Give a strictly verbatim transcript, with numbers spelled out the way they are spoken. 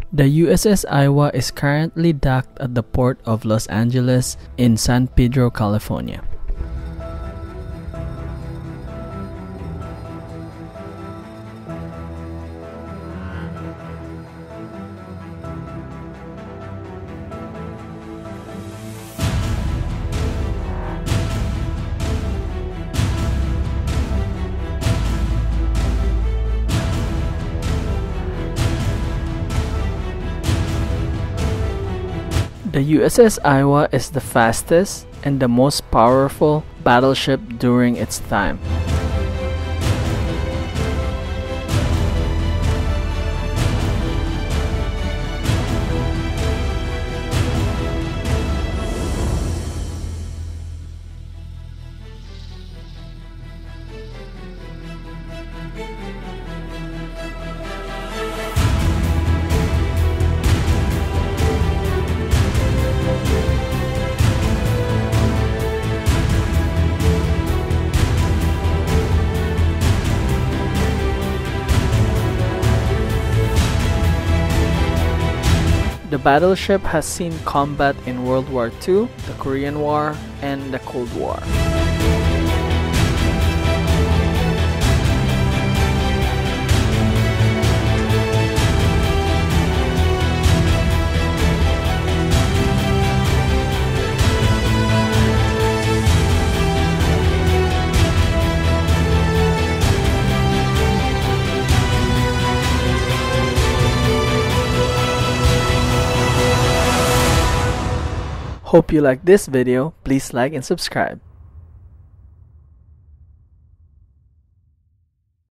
The U S S Iowa is currently docked at the port of Los Angeles in San Pedro, California. The U S S Iowa is the fastest and the most powerful battleship during its time. The battleship has seen combat in World War Two, the Korean War, and the Cold War. Hope you like this video. Please like and subscribe.